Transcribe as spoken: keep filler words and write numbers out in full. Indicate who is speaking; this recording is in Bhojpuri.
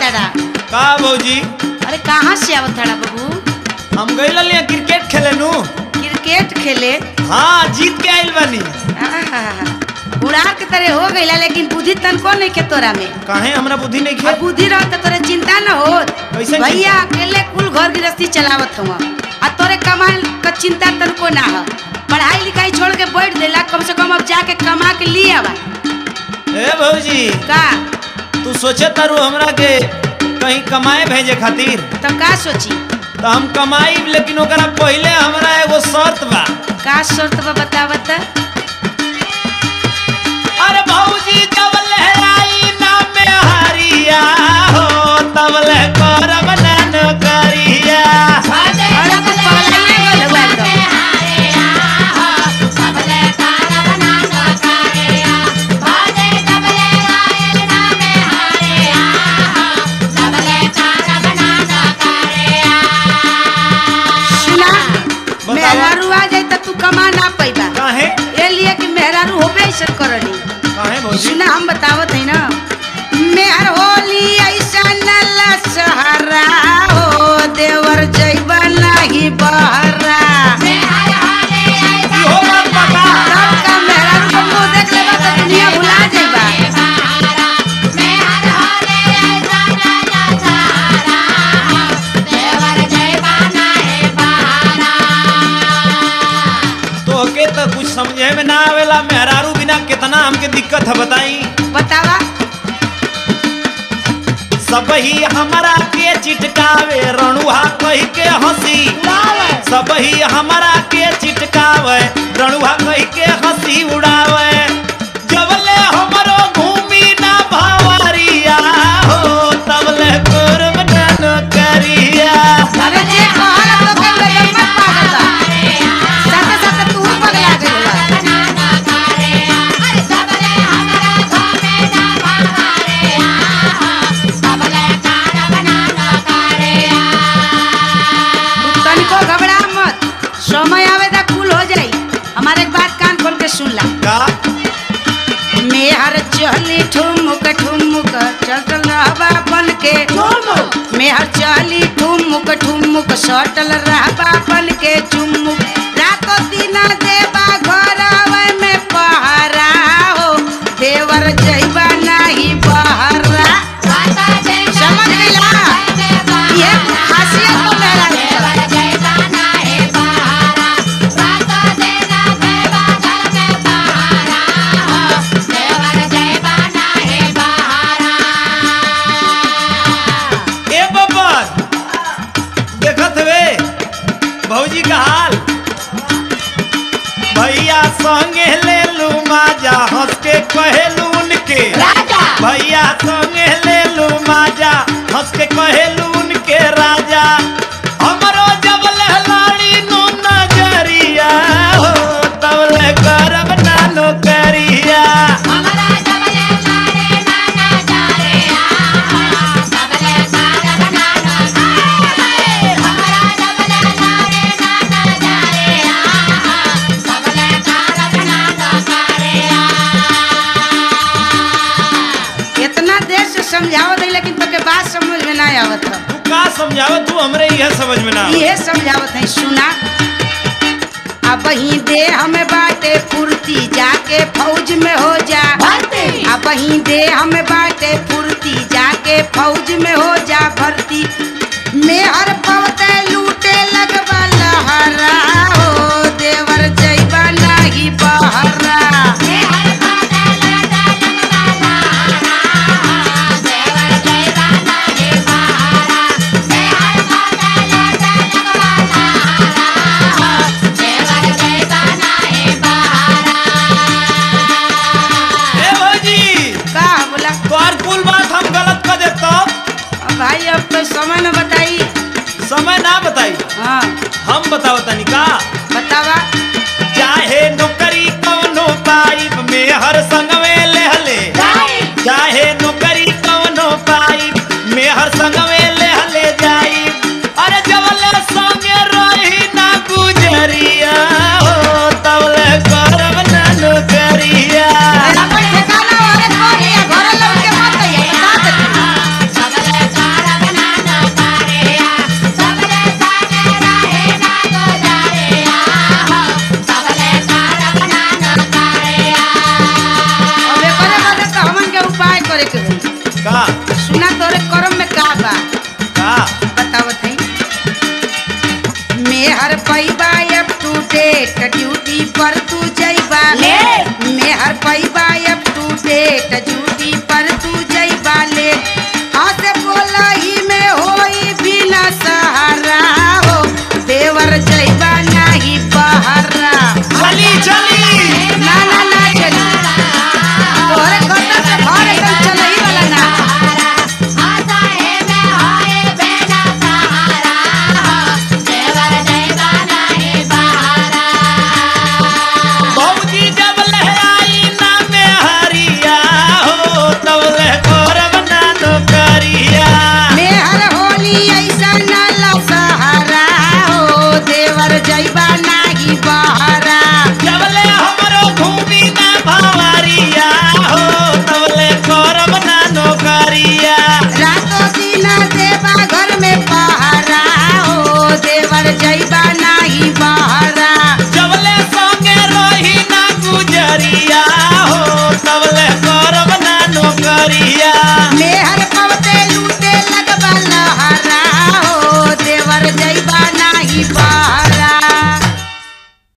Speaker 1: आवतड़ा
Speaker 2: का भौजी?
Speaker 1: अरे कहाँ से आवतड़ा बाबू?
Speaker 2: हम गइल लिए क्रिकेट खेले नु।
Speaker 1: क्रिकेट खेले?
Speaker 2: हाँ जीत के आइल बानी।
Speaker 1: उड़ा के तरह हो गइला लेकिन बुद्धि तनको नहीं के तोरा में।
Speaker 2: काहे हमरा बुद्धि नहीं खे?
Speaker 1: बुद्धि रह त तोरे चिंता न हो। भैया अकेले कुल घर गृहस्थी चलावत हुआ आ तोरे कमाई का चिंता तनको ना हो। पढ़ाई लिखाई छोड़ के बैठ देला कम से कम अब जाके कमा के लिए आवा।
Speaker 2: ए भौजी
Speaker 1: का
Speaker 2: तू सोचे तारू हमरा के कहीं कमाए भेजे खातिर?
Speaker 1: तो का सोची?
Speaker 2: तो हम कमाई लेकिन ओकरा पहले हमरा एगो शर्त बा।
Speaker 1: का शर्त बा बता बता?
Speaker 2: अरे भौजी जब लहराई ना में हरिया हो तब ले करब ना नौकरिया।
Speaker 1: अरे तू पगला नहीं गल हुआ तो। मेहरारू आ जाए तो तू कमा ना पैबा।
Speaker 2: काहे?
Speaker 1: ये लिए कि मेहरारू होबे ऐसा करनी।
Speaker 2: काहे भौजी?
Speaker 1: सुना हम बतावत है ना मेहर होली ऐसा नला सहारा हो देवर जइबा नहीं बहरा।
Speaker 2: हो बात पका।
Speaker 1: सबका मेहरारू को मुंह देख लेबा तो दुनिया भुला जाइबा।
Speaker 2: तोके तो कुछ समझे में ना आवेला मेहरारू बिना कितना हमके दिक्कत है बताई।
Speaker 1: बतावा।
Speaker 2: सब ही हमारा के चिटकावे रणुहा कह के हंसी। सब ही हमारा के चिटकावे रणुहा कह के हंसी उड़ावे। जबले हमरो घूमी ना भवरिया हो तबले करब ना नौकरिया।
Speaker 1: अरे जे कहला तो के लगे मत पागल बा। साथे साथे तू पगला गइल बा। तनिको घबरा मत। समय आवे दा कुल हो जाई। हमारे एक बात कान खोल के सुन ला।
Speaker 2: का?
Speaker 1: मेहर चली ठुमुक ठुमुक चल चल रहबा बन के। मेहर चली ठुमुक ठुमुक सटल रहबा बन के चुमुक। रातो दिन देबा घर आवे में पहरा हो देवर जइबा नहीं बहरा। समझ गइला? ये खासियत तो मेहरा है।
Speaker 2: ए बब्बर देखत वे भौजी का हाल। भैया संगे ले लू माजा हंस के कहेलू उनके। भैया संगे ले लू माजा हंस के कहेलू उनके राजा। हमरो जब लहलाड़ी नो नजरिया हो तब ले करब ना नौकरिया।
Speaker 1: इतना देर से समझावत है लेकिन तो के बात समझ में ना आवत है।
Speaker 2: तू का समझावत तू हमरे यह समझ में ना आवत।
Speaker 1: ये समझावत है सुना। अब ही दे हमें बाटे फुर्ती जाके फौज में हो जा। अब ही दे हमें बाटे फुर्ती जाके फौज में हो जा भर्ती। मेहर पवते लूटे लगवा लहरा हो देवर जइबा नहीं बहरा।
Speaker 2: ए भौजी
Speaker 1: का बोला?
Speaker 2: तोहर कुल बात हम गलत कर देतो।
Speaker 1: अब भाई अब तो समय न बताई।
Speaker 2: समय ना बताई
Speaker 1: हाँ
Speaker 2: हम बताओ तनी का।
Speaker 1: बतावा।
Speaker 2: चाहे नौकरी कौनो पाइप में हर संग में ले हले। चाहे नौकरी कौनो पाइप में हर संग में ले हले जाई। अरे जबले संगे रही ना गुजरिया हो तबले करब ना नौकरिया।
Speaker 1: अपन ठिकाना वाले कौन है? घर लौट के मत आइए, बता देती।
Speaker 2: का
Speaker 1: सुना तोरे करम में का बा
Speaker 2: का
Speaker 1: बतावत है। मेहर पैबा अप टू डेट ड्यूटी पर तू जइबा
Speaker 3: ले।
Speaker 1: मेहर पैबा अप टू डेट ड्यूटी